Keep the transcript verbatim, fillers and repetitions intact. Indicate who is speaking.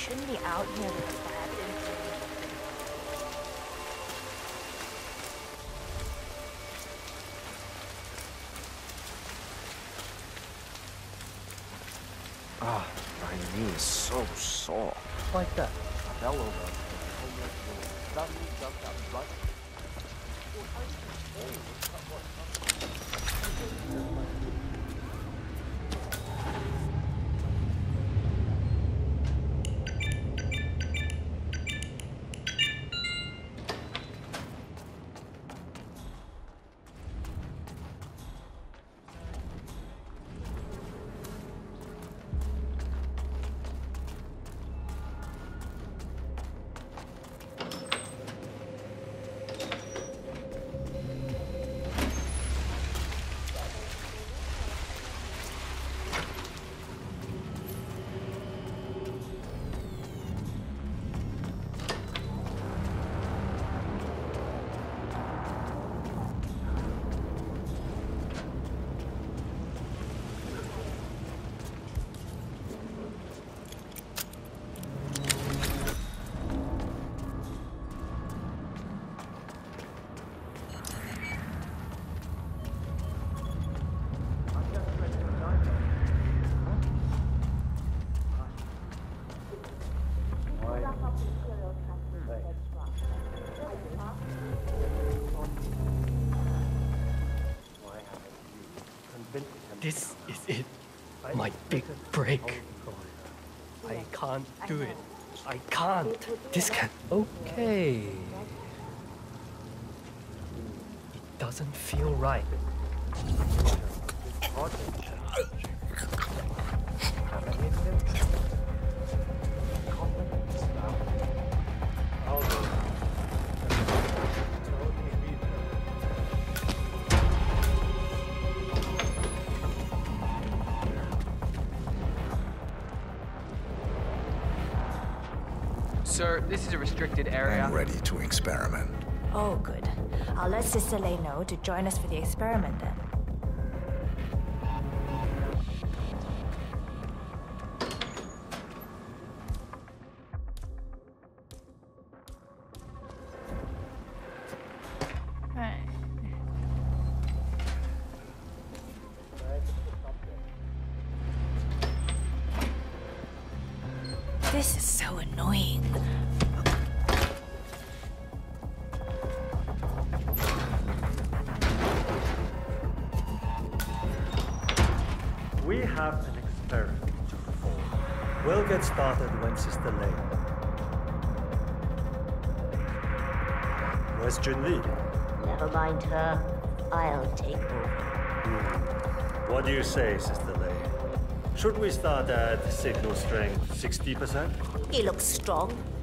Speaker 1: shouldn't be out here with a bad influence.
Speaker 2: Ah, my knee is so sore.
Speaker 3: Like that.
Speaker 2: I fell over. Suddenly jumped up right.
Speaker 3: This is it. My big break. I can't do it. I can't. This can. Okay. It doesn't feel right.
Speaker 4: Sir, this is a restricted area.
Speaker 5: I'm ready to experiment.
Speaker 1: Oh, good. I'll let Sister Lei know to join us for the experiment then. Right. This is so annoying.
Speaker 6: We have an experiment to perform. We'll get started when Sister Lei. Where's Junli?
Speaker 7: Never mind her. I'll take over.
Speaker 6: Hmm. What do you say, Sister Lei? Should we start at signal strength sixty percent?
Speaker 7: He looks strong.